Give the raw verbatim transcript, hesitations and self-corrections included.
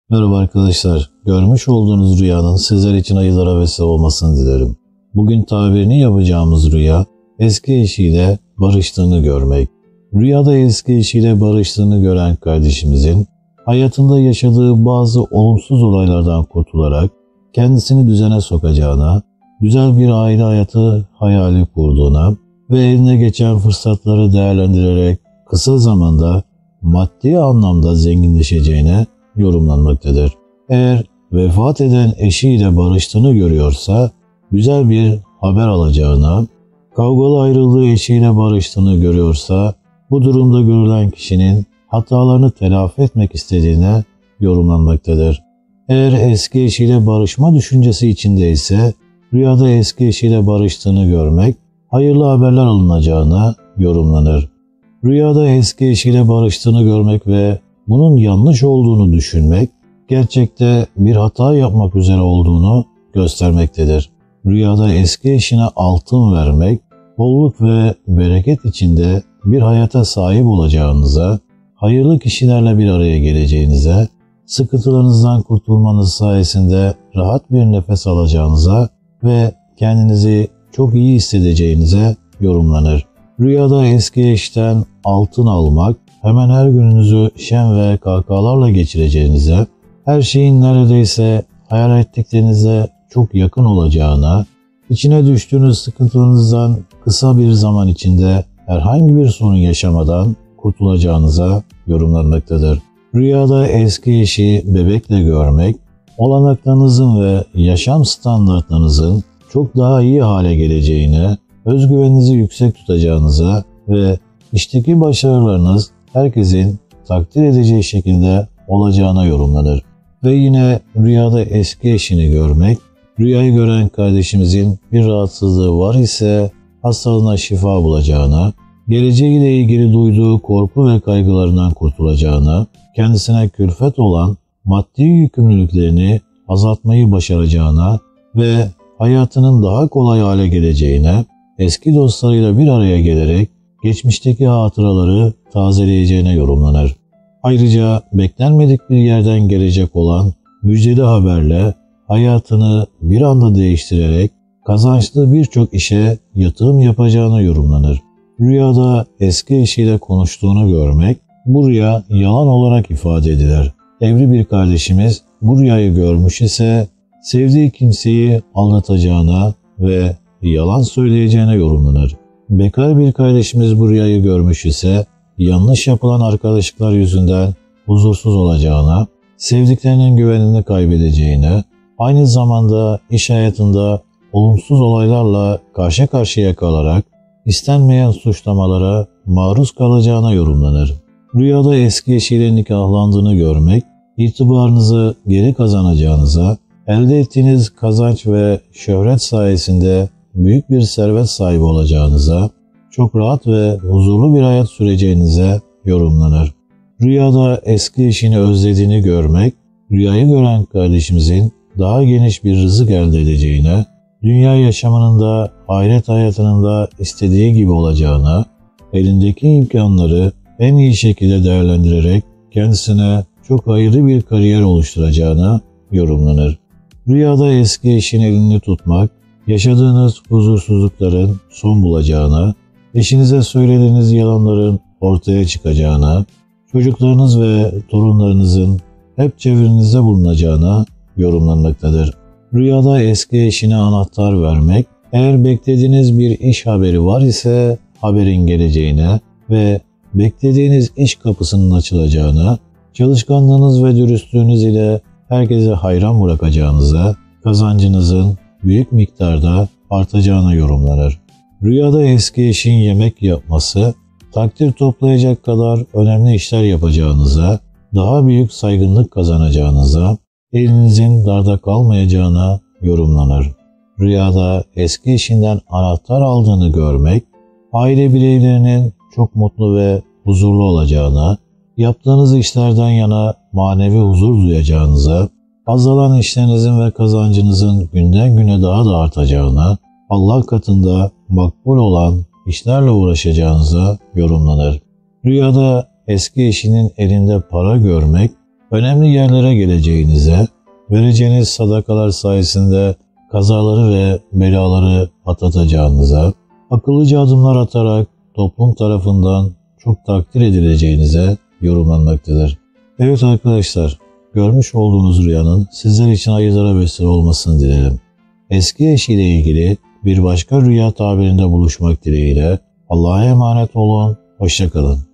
Merhaba arkadaşlar. Görmüş olduğunuz rüyanın sizler için hayırlara vesile olmasını dilerim. Bugün tabirini yapacağımız rüya, eski eşiyle barıştığını görmek. Rüyada eski eşiyle barıştığını gören kardeşimizin, hayatında yaşadığı bazı olumsuz olaylardan kurtularak kendisini düzene sokacağına, güzel bir aile hayatı hayali kurduğuna ve eline geçen fırsatları değerlendirerek kısa zamanda maddi anlamda zenginleşeceğine yorumlanmaktadır. Eğer vefat eden eşiyle barıştığını görüyorsa, güzel bir haber alacağına, kavgalı ayrıldığı eşiyle barıştığını görüyorsa, bu durumda görülen kişinin hatalarını telafi etmek istediğine yorumlanmaktadır. Eğer eski eşiyle barışma düşüncesi içindeyse, rüyada eski eşiyle barıştığını görmek, hayırlı haberler alınacağına yorumlanır. Rüyada eski eşiyle barıştığını görmek ve bunun yanlış olduğunu düşünmek, gerçekte bir hata yapmak üzere olduğunu göstermektedir. Rüyada eski eşine altın vermek, bolluk ve bereket içinde bir hayata sahip olacağınıza, hayırlı kişilerle bir araya geleceğinize, sıkıntılarınızdan kurtulmanız sayesinde rahat bir nefes alacağınıza ve kendinizi çok iyi hissedeceğinize yorumlanır. Rüyada eski eşten altın almak, hemen her gününüzü şen ve kahkahalarla geçireceğinize, her şeyin neredeyse hayal ettiklerinize çok yakın olacağına, içine düştüğünüz sıkıntılarınızdan kısa bir zaman içinde herhangi bir sorun yaşamadan kurtulacağınıza yorumlanmaktadır. Rüyada eski eşi bebekle görmek, olanaklarınızın ve yaşam standartlarınızın çok daha iyi hale geleceğine, özgüveninizi yüksek tutacağınıza ve işteki başarılarınız herkesin takdir edeceği şekilde olacağına yorumlanır. Ve yine rüyada eski eşini görmek, rüyayı gören kardeşimizin bir rahatsızlığı var ise hastalığına şifa bulacağına, geleceğiyle ilgili duyduğu korku ve kaygılarından kurtulacağına, kendisine külfet olan maddi yükümlülüklerini azaltmayı başaracağına ve hayatının daha kolay hale geleceğine, eski dostlarıyla bir araya gelerek geçmişteki hatıraları tazeleyeceğine yorumlanır. Ayrıca beklenmedik bir yerden gelecek olan müjdeli haberle hayatını bir anda değiştirerek kazançlı birçok işe yatırım yapacağına yorumlanır. Rüyada eski eşiyle konuştuğunu görmek, bu rüya yalan olarak ifade edilir. Evli bir kardeşimiz bu rüyayı görmüş ise sevdiği kimseyi aldatacağına ve yalan söyleyeceğine yorumlanır. Bekar bir kardeşimiz bu rüyayı görmüş ise yanlış yapılan arkadaşlıklar yüzünden huzursuz olacağına, sevdiklerinin güvenini kaybedeceğine, aynı zamanda iş hayatında olumsuz olaylarla karşı karşıya kalarak istenmeyen suçlamalara maruz kalacağına yorumlanır. Rüyada eski eşiyle nikahlandığını görmek, itibarınızı geri kazanacağınıza, elde ettiğiniz kazanç ve şöhret sayesinde büyük bir servet sahibi olacağınıza, çok rahat ve huzurlu bir hayat süreceğinize yorumlanır. Rüyada eski eşini özlediğini görmek, rüyayı gören kardeşimizin daha geniş bir rızık elde edeceğine, dünya yaşamının da ahiret hayatının da istediği gibi olacağına, elindeki imkanları en iyi şekilde değerlendirerek kendisine çok hayırlı bir kariyer oluşturacağına yorumlanır. Rüyada eski eşin elini tutmak, yaşadığınız huzursuzlukların son bulacağına, eşinize söylediğiniz yalanların ortaya çıkacağına, çocuklarınız ve torunlarınızın hep çevrenizde bulunacağına yorumlanmaktadır. Rüyada eski eşine anahtar vermek, eğer beklediğiniz bir iş haberi var ise haberin geleceğine ve beklediğiniz iş kapısının açılacağına, çalışkanlığınız ve dürüstlüğünüz ile herkese hayran bırakacağınıza, kazancınızın büyük miktarda artacağına yorumlanır. Rüyada eski eşin yemek yapması, takdir toplayacak kadar önemli işler yapacağınıza, daha büyük saygınlık kazanacağınıza, elinizin darda kalmayacağına yorumlanır. Rüyada eski eşinden anahtar aldığını görmek, aile bireylerinin çok mutlu ve huzurlu olacağına, yaptığınız işlerden yana manevi huzur duyacağınıza, azalan işlerinizin ve kazancınızın günden güne daha da artacağına, Allah katında makbul olan işlerle uğraşacağınıza yorumlanır. Rüyada eski eşinin elinde para görmek, önemli yerlere geleceğinize, vereceğiniz sadakalar sayesinde kazaları ve belaları atlatacağınıza, akıllıca adımlar atarak toplum tarafından çok takdir edileceğinize yorumlanmaktadır. Evet arkadaşlar, görmüş olduğunuz rüyanın sizler için hayırlara vesile olmasını dilerim. Eski eşiyle ilgili bir başka rüya tabirinde buluşmak dileğiyle Allah'a emanet olun, hoşça kalın.